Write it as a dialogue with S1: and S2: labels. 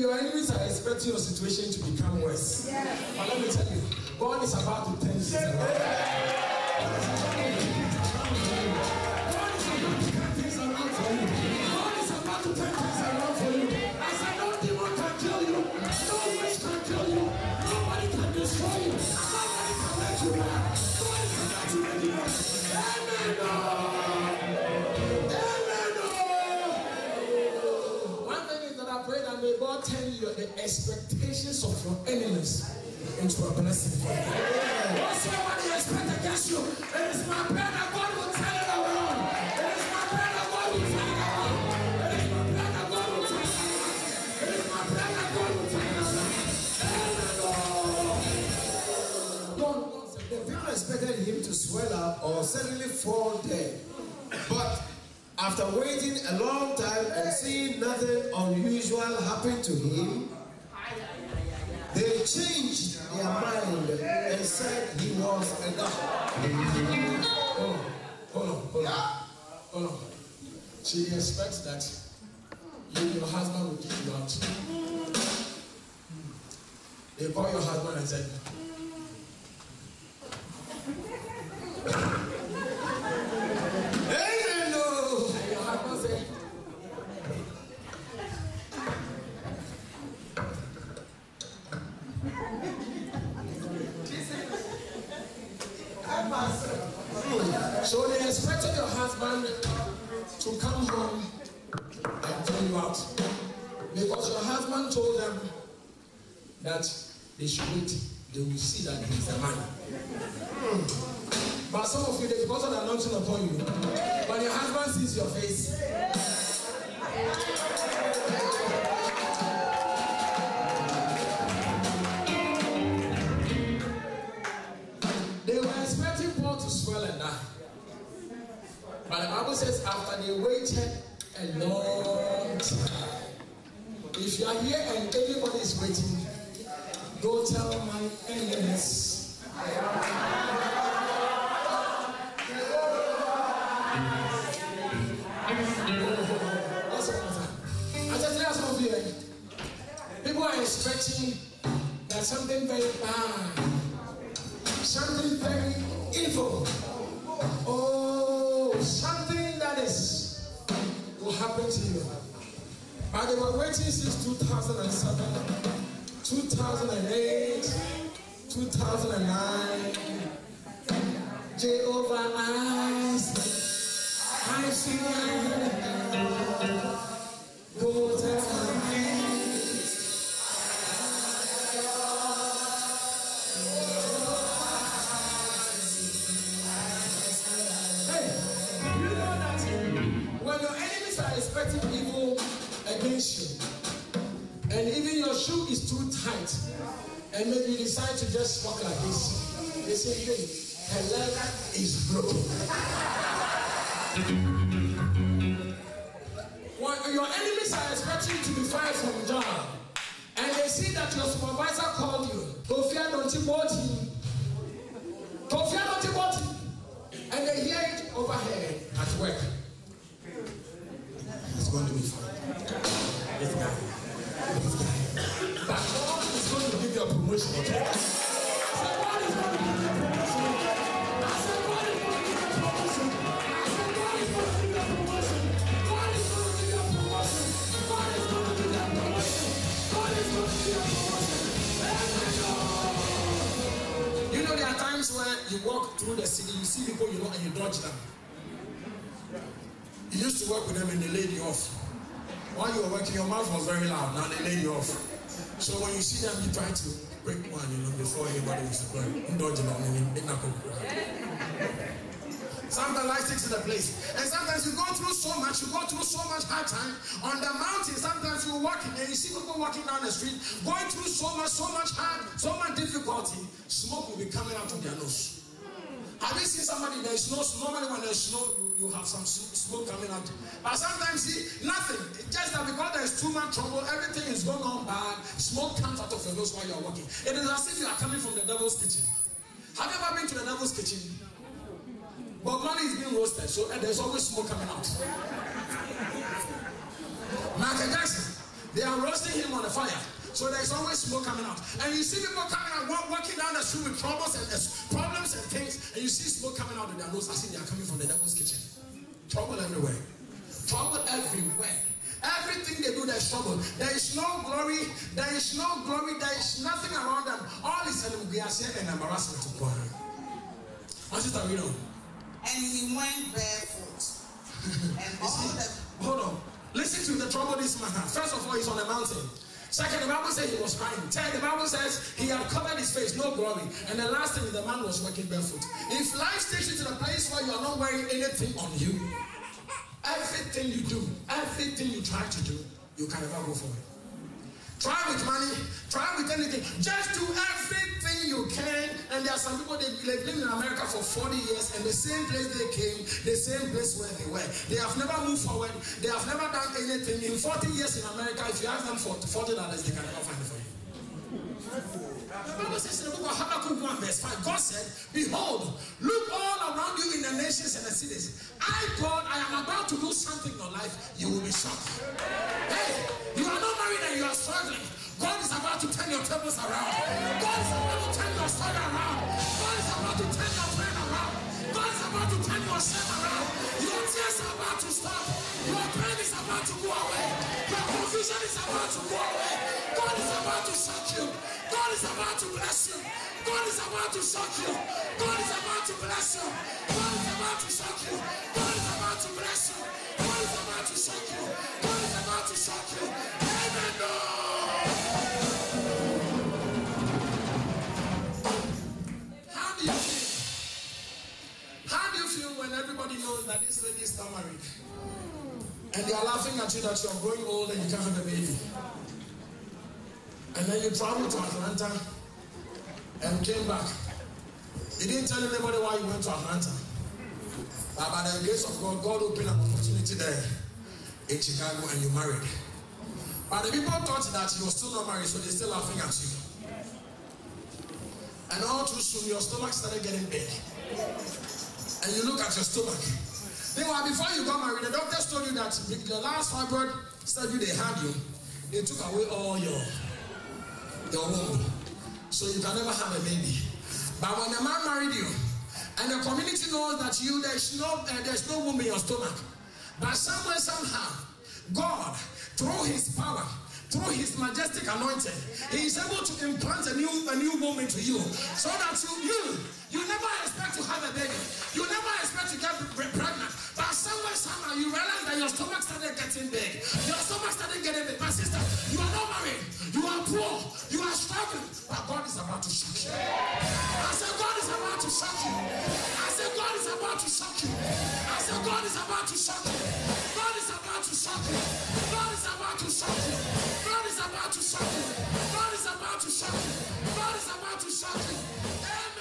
S1: your enemies are expecting your situation to become worse. Yes. But let me tell you, God is about to turn things around. God is about to turn things around for you. God is about to turn things around for you. I said, no demon can kill you. No witch can kill you. Nobody can destroy you. Nobody can let you down. Nobody can let you down. Amen. I pray that may God turn the expectations of your enemies into a blessing for you. Whatsoever they expect against you, it is my prayer that God will turn it around. It is my prayer that God will turn it around. It is my prayer that God will turn it around. It is my prayer that God will turn it around.
S2: The people expected him to swell up or suddenly fall dead. But after waiting a long time and seeing nothing unusual happen to him, they changed their mind and said he was a god. Hold on. She expects that your husband will kick you out. They call your husband and said, so they expected your husband to come home and turn you out because your husband told them that they should wait. They will see that he's a man. But some of you, because of the anointing upon you, when your husband sees your face, they were expecting Paul to swell and die. But the Bible says after they waited a long time. If you are here and anybody is waiting, go tell my enemies. I just tell some of you, people are expecting that something very bad, something very evil, something that will happen to you. But they were waiting since 2007, 2008, 2009. Jehovah, I see go tell when your enemies are expecting evil against you, and even your shoe is too tight, and maybe you decide to just walk like this, they say, hey, her leg is broken. When your enemies are expecting you to be fired from a job, and they see that your supervisor called you, and they hear it overhead at work. It's going to be fine. This guy. But God is going to give you a promotion, okay? I said, God is going to give you a promotion. I said, God is going to give you a promotion. I said, God is going to give you a promotion. God is going to give you a promotion. God is going to give you a promotion. God is going to give you a promotion. You know, there are times where you walk through the city, you see people you know, and you dodge them. You used to work with them and they laid you off. While you were working, your mouth was very loud. Now they laid you off. So when you see them, you try to break one, you know, before anybody was to dodge them. Sometimes life takes to the place. And sometimes you go through so much hard time. On the mountain, sometimes you're walking and you see people walking down the street, going through so much hard, so much difficulty. Smoke will be coming out of their nose. Have you seen somebody there is snow? Normally when there's snow, you have some smoke coming out. But sometimes see nothing. Just that because there is too much trouble, everything is going on bad. Smoke comes out of your nose while you are walking. It is as if you are coming from the devil's kitchen. Have you ever been to the devil's kitchen? But money is being roasted, so there's always smoke coming out. Michael Jackson, They are roasting him on the fire. So there's always smoke coming out. And you see people coming out, walking down the street with problems and things, and you see smoke coming out of their nose. I see they are coming from the devil's kitchen. Trouble everywhere. Trouble everywhere. Everything they do, there's trouble. There is no glory. There is no glory. There is nothing around them. All is an embarrassment to God. What is that we know?
S3: And he went barefoot. And all the...
S2: Hold on. Listen to the trouble this man had. First of all, he's on a mountain. Second, the Bible says he was crying. Third, the Bible says he had covered his face, no glory. And the last thing, the man was walking barefoot. If life takes you to the place where you are not wearing anything on you, everything you do, everything you try to do, you can never go for it. Try with money, try with anything. Just do everything you can. And there are some people, they've lived in America for 40 years, and the same place they came, the same place where they were. They have never moved forward. They have never done anything. In 40 years in America, if you ask them for $40, they can never find it for you. The Bible says in the book of Habakkuk 1 verse 5, God said, behold, look all around you in the nations and the cities. God, I am about to do something in your life. You will be shocked. Hey, you are not married and you are struggling. God is about to turn your tables around. God is about to turn your story around. God is about to turn your friend around. God is about to turn your shame around. Your tears are about to stop. Your pain is about to go away. Your confusion is about to go away. God is about to shock you. God is about to bless you. God is about to shock you. God is about to bless you. God is about to shock you. God is about to bless you. God is about to shock you. God is about to shock you. Amen. How do you feel? How do you feel when everybody knows that this lady is not married? And they are laughing at you that you are growing old and you can't have a baby. And then you travel to Atlanta and came back. You didn't tell anybody why you went to Atlanta. But by the grace of God, God opened an opportunity there in Chicago and you married. But the people thought that you were still not married, so they're still laughing at you. And all too soon, your stomach started getting big. And you look at your stomach. Meanwhile, before you got married, the doctors told you that the last fibroid study they had you, they took away all your womb. So you can never have a baby. But when the man married you, and the community knows that there's no womb in your stomach, but somewhere, somehow, God, through his power, through his majestic anointing, he is able to implant a new womb into you, so that you never expect to have a baby. You never expect to get pregnant. But somewhere, somehow, you realize that your stomach started getting big. Your stomach started getting big. My sister, you are not married. You are poor. You are struggling. But God is about to shock you. I said, God is about to shock you. I said, God is about to shock you. I said, God is about to shock you. God is about to shock you. God is about to shock you. God is about to shock you. God is about to shock you. God is about to shock you.